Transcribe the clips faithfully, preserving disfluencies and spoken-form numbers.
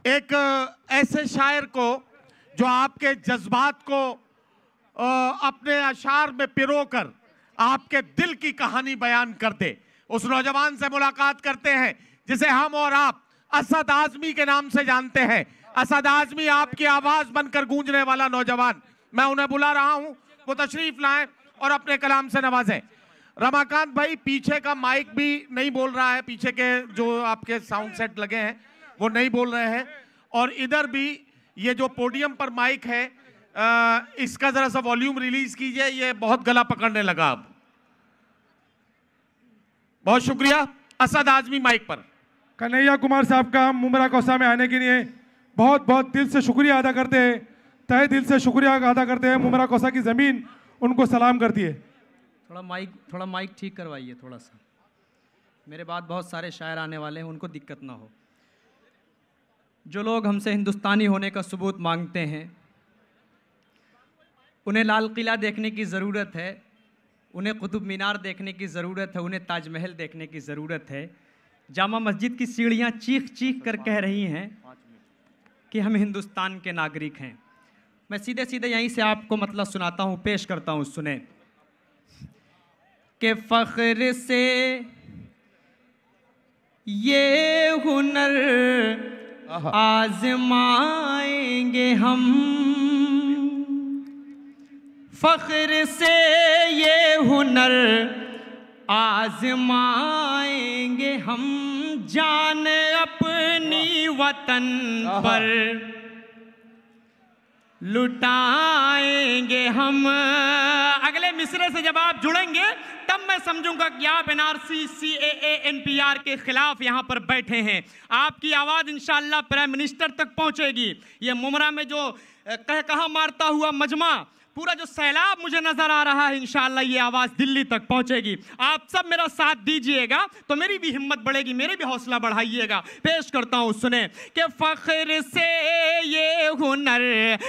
एक ऐसे शायर को जो आपके जज्बात को अपने अशार में पिरोकर आपके दिल की कहानी बयान कर दे, उस नौजवान से मुलाकात करते हैं जिसे हम और आप असद आजमी के नाम से जानते हैं। असद आजमी, आपकी आवाज बनकर गूंजने वाला नौजवान, मैं उन्हें बुला रहा हूं, वो तशरीफ लाएं और अपने कलाम से नवाजें। रमाकांत भाई, पीछे का माइक भी नहीं बोल रहा है, पीछे के जो आपके साउंड सेट लगे हैं वो नहीं बोल रहे हैं, और इधर भी ये जो पोडियम पर माइक है आ, इसका जरा सा वॉल्यूम रिलीज कीजिए, ये बहुत गला पकड़ने लगा अब। बहुत शुक्रिया। असद आजमी माइक पर। कन्हैया कुमार साहब का हम मुमरा कौसा में आने के लिए बहुत बहुत दिल से शुक्रिया अदा करते हैं, तहे दिल से शुक्रिया अदा करते हैं। मुमरा कौसा की जमीन उनको सलाम करती है। थोड़ा माइक थोड़ा माइक ठीक करवाइए थोड़ा सा, मेरे बाद बहुत सारे शायर आने वाले हैं, उनको दिक्कत ना हो। जो लोग हमसे हिंदुस्तानी होने का सबूत मांगते हैं, उन्हें लाल किला देखने की ज़रूरत है, उन्हें कुतुब मीनार देखने की ज़रूरत है, उन्हें ताजमहल देखने की ज़रूरत है। जामा मस्जिद की सीढ़ियाँ चीख चीख कर कह रही हैं कि हम हिंदुस्तान के नागरिक हैं। मैं सीधे सीधे यहीं से आपको मतलब सुनाता हूँ, पेश करता हूँ, सुने कि फ़ख्र से ये हुनर आज़माएंगे हम, फ़ख्र से ये हुनर आज़माएंगे हम, जान अपनी वतन पर लुटाएंगे हम। अगले मिसरे से जब आप जुड़ेंगे तब मैं समझूंगा कि आप एनआरसी, सीएए, एनपीआर के खिलाफ यहाँ पर बैठे हैं। आपकी आवाज़ इंशाअल्लाह प्राइम मिनिस्टर तक पहुँचेगी। ये मुमरा में जो कह कहा मारता हुआ मजमा, पूरा जो सैलाब मुझे नजर आ रहा है, इंशाअल्लाह ये आवाज़ दिल्ली तक पहुंचेगी। आप सब मेरा साथ दीजिएगा तो मेरी भी हिम्मत बढ़ेगी, मेरी भी हौसला बढ़ाइएगा। पेश करता हूं, सुने कि फ़ख्र से ये हुनर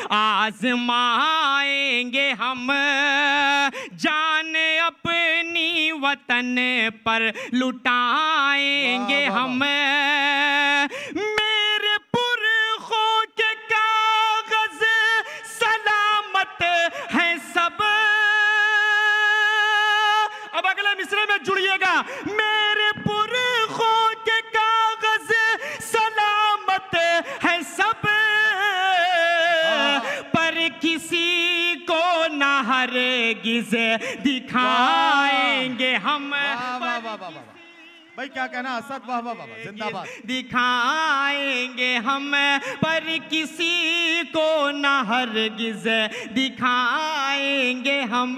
आज़माएंगे हम, जान अपनी वतन पर लुटाएंगे हम। मेरे पुरखों के कागज सलामत है सब। अब अगले मिसरे में जुड़िएगा। मेरे पुरखों के कागज सलामत है सब, पर किसी को ना हरगिज़ दिखाएंगे हम। वाह वाह वाह वाह भाई, क्या कहना असद, वाह वाह वाह, जिंदाबाद। दिखाएंगे हम, पर किसी को ना हरगिज़ दिखाएंगे हम।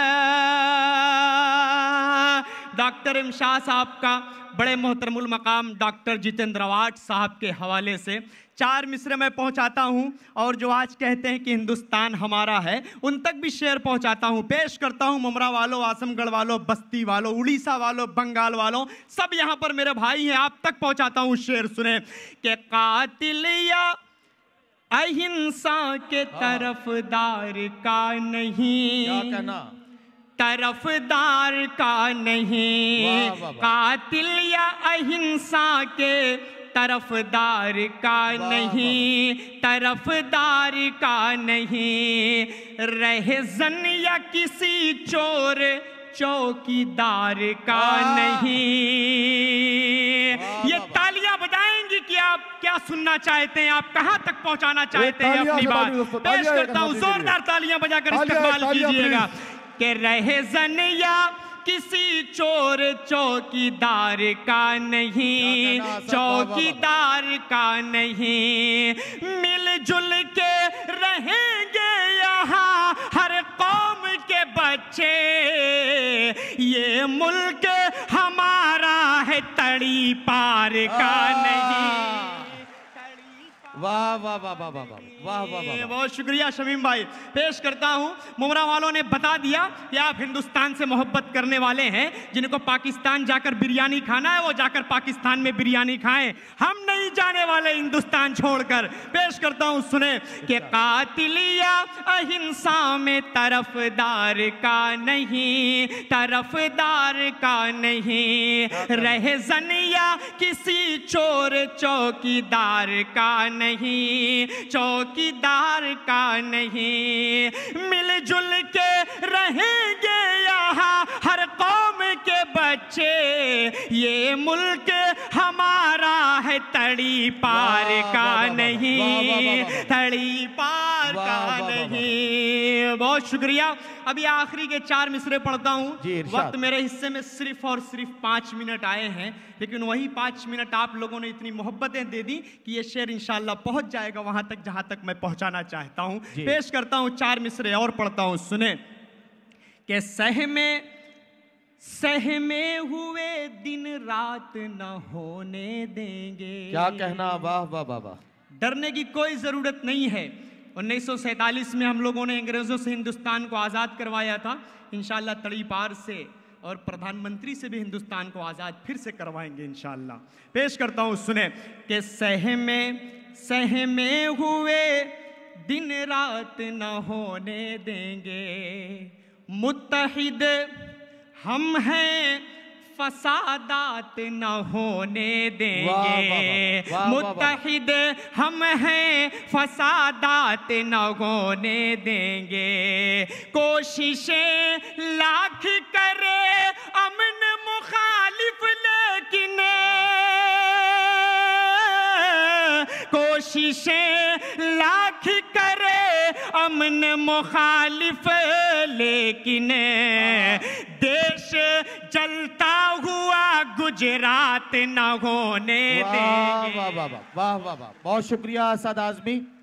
डॉक्टर इमशाह साहब का बड़े मोहतरमुल मकाम डॉक्टर जितेंद्र अवार्ड साहब के हवाले से चार मिसरे में पहुंचाता हूं, और जो आज कहते हैं कि हिंदुस्तान हमारा है, उन तक भी शेर पहुंचाता हूं। पेश करता हूं मुमरा वालों, आजमगढ़ वालों, बस्ती वालों, उड़ीसा वालों, बंगाल वालों, सब यहां पर मेरे भाई हैं, आप तक पहुंचाता हूं शेर। सुने कि कातिल या अहिंसा के तरफदार का नहीं, क्या कहना, तरफदार का नहीं, कातिल या अहिंसा के तरफदार का नहीं, तरफदार का नहीं, रहज़न या किसी चोर चौकीदार का नहीं। ये तालियां बजाएंगी कि आप क्या सुनना चाहते हैं, आप कहां तक पहुंचाना चाहते हैं अपनी बात। पेश करता हूं, जोरदार तालियां बजाकर इस्तकबाल कीजिएगा कि रहज़न या किसी चोर चौकीदार का नहीं, चौकीदार का नहीं, मिलजुल के रहेंगे यहाँ हर कौम के बच्चे, ये मुल्क हमारा है, तड़ी पार का नहीं। वाह वाह वाह वाह वाह वाह वाह वाह। बहुत शुक्रिया शमीम भाई। पेश करता हूं, मुमरा वालों ने बता दिया कि आप हिंदुस्तान से मोहब्बत करने वाले हैं। जिनको पाकिस्तान जाकर बिरयानी खाना है वो जाकर पाकिस्तान में बिरयानी खाएं। हम नहीं नहीं जाने वाले हिंदुस्तान छोड़कर। पेश करता हूं, सुने कि कातिलिया अहिंसा में तरफदार का नहीं, तरफदार का नहीं, रहे जनिया किसी चोर चौकीदार का नहीं, चौकीदार का नहीं। मिलजुल के रहेंगे यहाँ हर कौम के बच्चे, ये मुल्क हमारा है, तड़ी पार का नहीं, तड़ी पार का नहीं। बहुत शुक्रिया। अभी आखिरी के चार मिसरे पढ़ता हूं। वक्त मेरे हिस्से में सिर्फ और सिर्फ पांच मिनट आए हैं, लेकिन वही पांच मिनट आप लोगों ने इतनी मोहब्बतें दे दी कि ये शेर इंशाल्लाह पहुंच जाएगा वहां तक जहां तक मैं पहुंचाना चाहता हूं। पेश करता हूं चार मिसरे और पढ़ता हूं, सुने कि सह में सहमे हुए दिन रात न होने देंगे। क्या कहना, वाह वाह वाह वाह। डरने की कोई जरूरत नहीं है। उन्नीस सौ सैतालीस में हम लोगों ने अंग्रेजों से हिंदुस्तान को आज़ाद करवाया था। इंशाल्लाह तड़ी पार से और प्रधानमंत्री से भी हिंदुस्तान को आज़ाद फिर से करवाएंगे इंशाल्लाह। पेश करता हूं, सुने कि सहमे सहमे हुए दिन रात न होने देंगे, मुत्तहिद हम हैं फसादात न होने देंगे, मुत्तहिद हम हैं फसादात न होने देंगे। कोशिशें लाख करे अमन मुखालिफ, लेकिन कोशिशें लाख करे अमन मुखालिफ, लेकिन देश जलता हुआ गुजरात न होने देंगे। वाह वाह वाह वाह वाह वाह। बहुत शुक्रिया असद आज़मी।